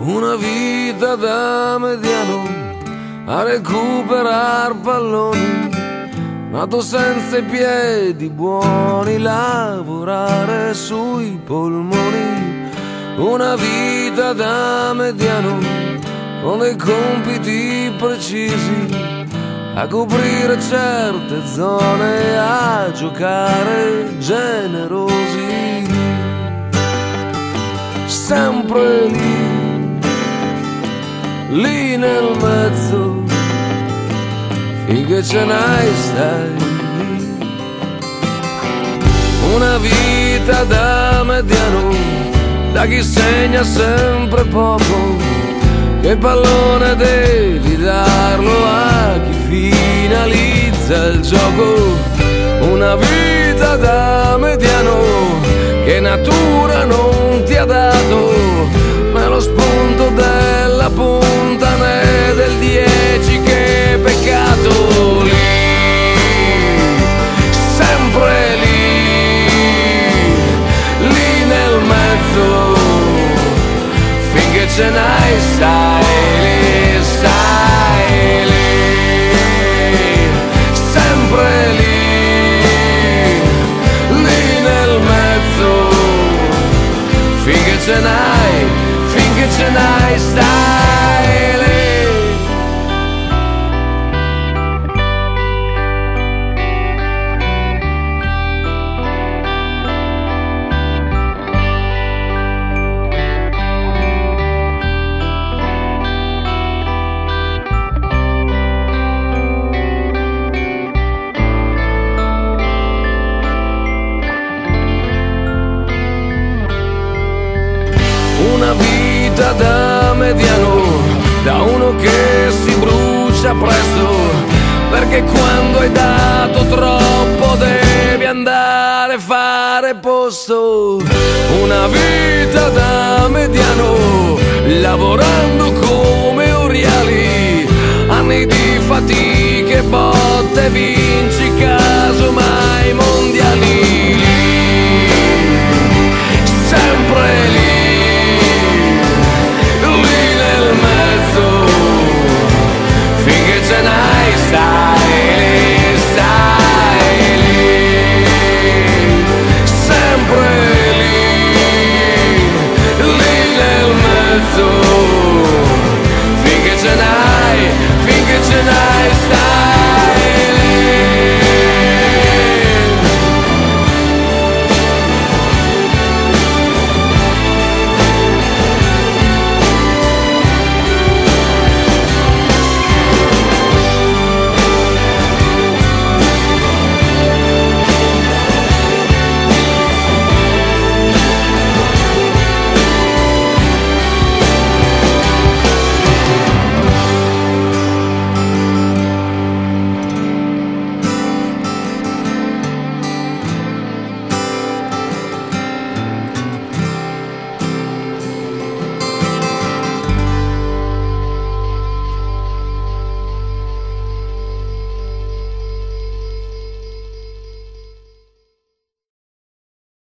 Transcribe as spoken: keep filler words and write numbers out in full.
Una vita da mediano a recuperar palloni, nato senza i piedi buoni, lavorare sui polmoni. Una vita da mediano con dei compiti precisi, a coprire certe zone, a giocare generosi. Sempre lì, lì nel mezzo, finché ce n'hai stai lì. Una vita da mediano, da chi segna sempre poco, che il pallone devi darlo a chi finalizza il gioco. Una vita da mediano che natura non ti ha dato, né lo spunto della punta né del dieci, che peccato. Lì, sempre lì, lì nel mezzo, finché ce n'hai stai lì, stai lì, sempre lì, lì nel mezzo, finché ce n'hai, finché ce n'hai stai lì. Una vita da mediano, da uno che si brucia presto, perché quando hai dato troppo devi andare a fare posto. Una vita da mediano, lavorando come oriali, anni di fatiche, botte via